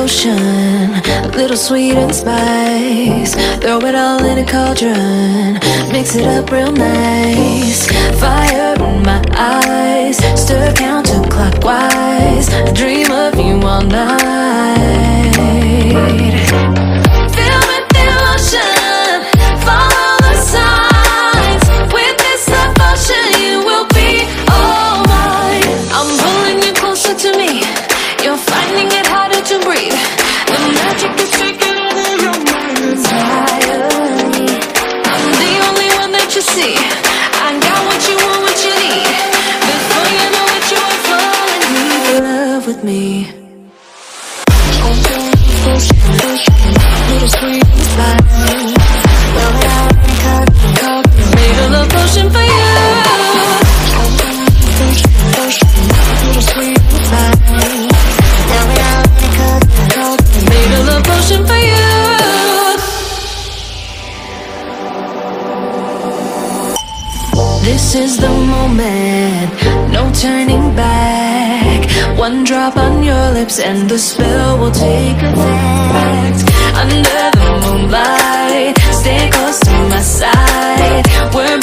lotion, a little sweet and spice. Throw it all in a cauldron, mix it up real nice. Fire in my eyes, stir counterclockwise. I dream of you all night. Fill with devotion, follow the signs. With this devotion, you will be all mine. I'm pulling you closer to me. You're finding it harder to breathe. The magic is taking over your mind entirely. I'm the only one that you see. I got what you want, what you need. Before you know it, you are falling deep in love with me. Little sweet spice. Made a love potion for you. Little sweet spice. Made a love potion for you. This is the moment, no turning back. One drop on your lips and the spell will take effect. Under the moonlight, stay close to my side. We're